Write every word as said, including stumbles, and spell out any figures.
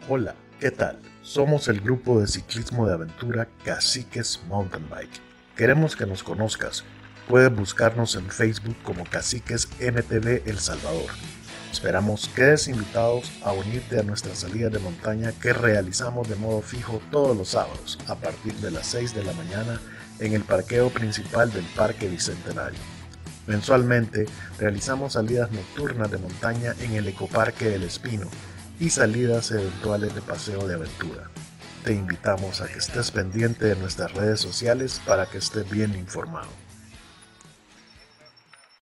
Hola, ¿qué tal? Somos el grupo de ciclismo de aventura Caciques Mountain Bike. Queremos que nos conozcas. Puedes buscarnos en Facebook como Caciques M T B El Salvador. Esperamos quedes invitados a unirte a nuestra salida de montaña que realizamos de modo fijo todos los sábados a partir de las seis de la mañana en el parqueo principal del Parque Bicentenario. Mensualmente realizamos salidas nocturnas de montaña en el Ecoparque El Espino y salidas eventuales de paseo de aventura. Te invitamos a que estés pendiente de nuestras redes sociales para que estés bien informado.